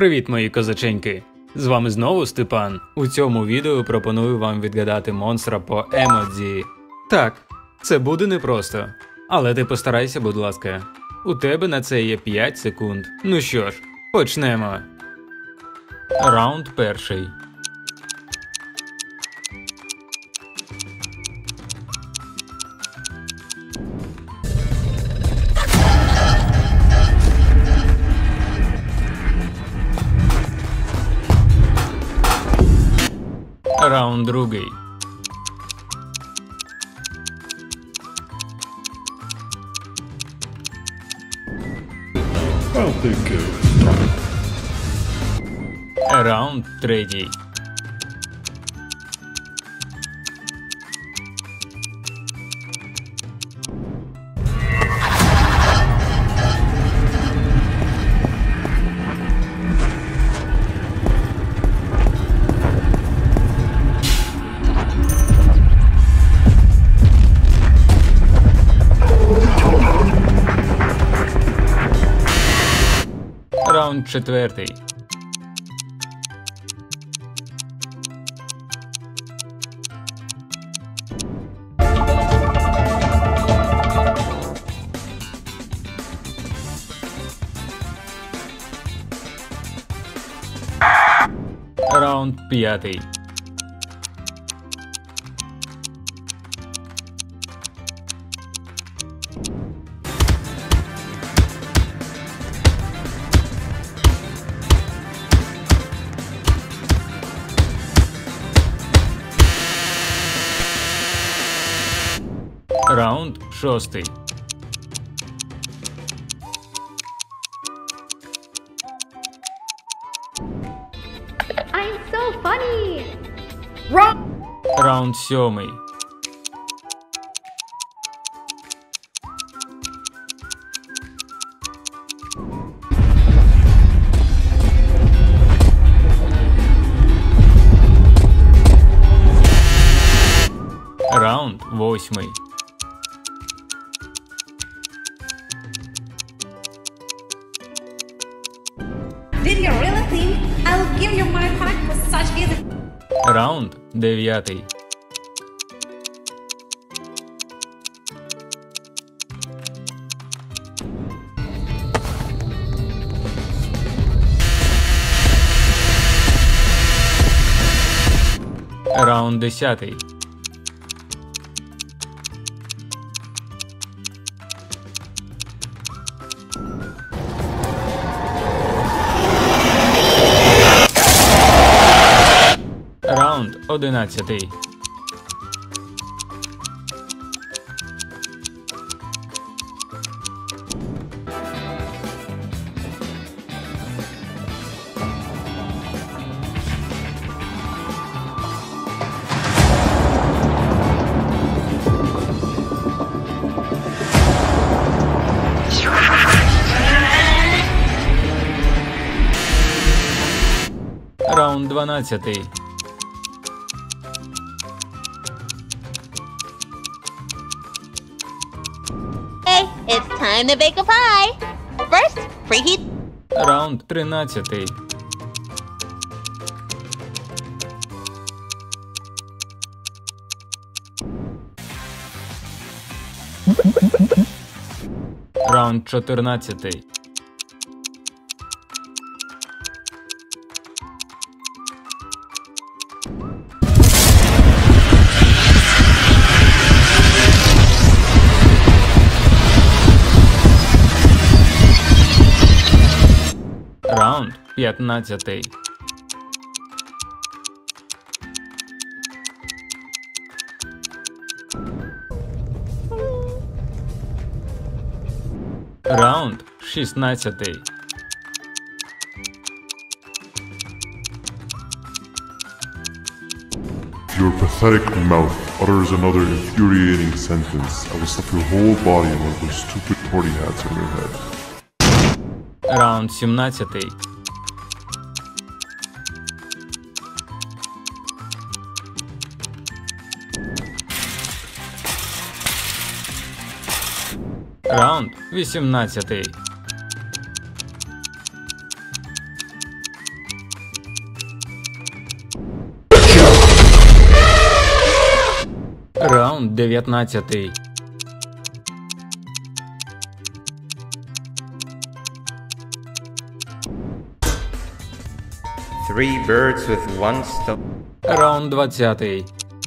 Привіт, мої козаченьки! З вами знову Степан. У цьому відео пропоную вам відгадати монстра по ЕМОДЗІ. Так, це буде непросто. Але ти постарайся, будь ласка. У тебе на це є 5 секунд. Ну що ж, почнемо. Раунд перший. Раунд другий. Раунд третій. Раунд четвертий. Раунд п'ятий. Раунд шостий. I'm so funny! Раунд сьомий. Раунд восьмий. Did you really think I'll give you my heart for such easy? Раунд дев'ятий. Раунд десятий. Раунд 11. Раунд 12. It's time to bake a pie. First, preheat. Раунд 13. Раунд 14. Раунд 15. Раунд 16. Your pathetic mouth utters another infuriating sentence. I will stuff your whole body in one of those stupid party hats on your head. Раунд 17. Раунд 18. Раунд 19. Three birds with one stone. Раунд 20.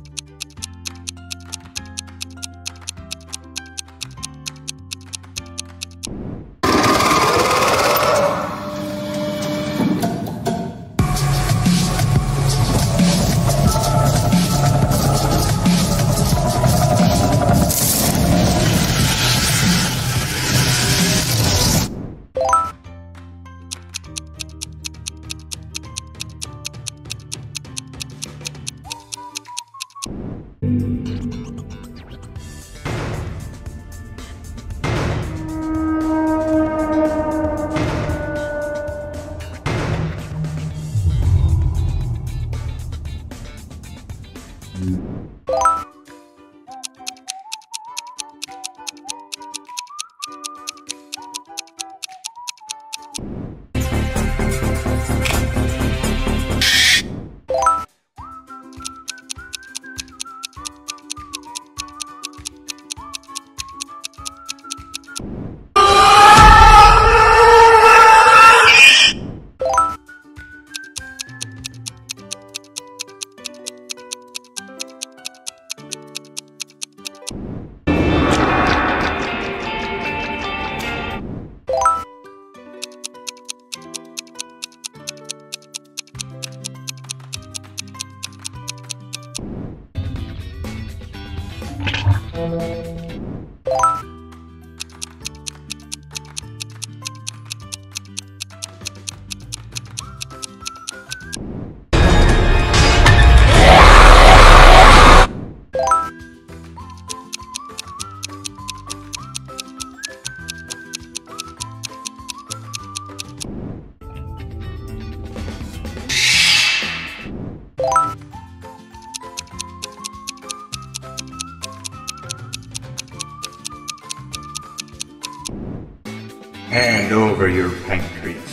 Hand over your pancreas.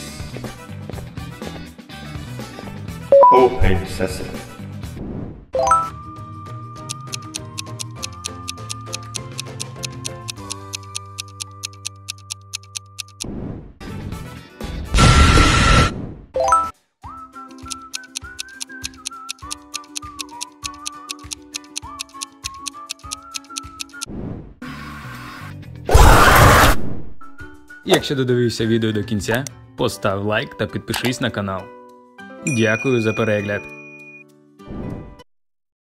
Open sesame. Якщо додивився відео до кінця, постав лайк та підпишись на канал. Дякую за перегляд.